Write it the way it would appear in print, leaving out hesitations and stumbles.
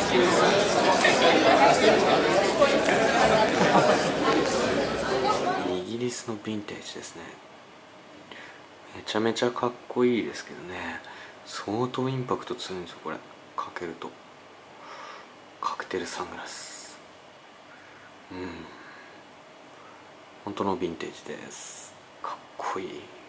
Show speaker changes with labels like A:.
A: イギリスのヴィンテージですね。めちゃめちゃかっこいいですけどね、相当インパクト強いんですよこれ。かけるとカクテルサングラス、本当のヴィンテージです。かっこいい。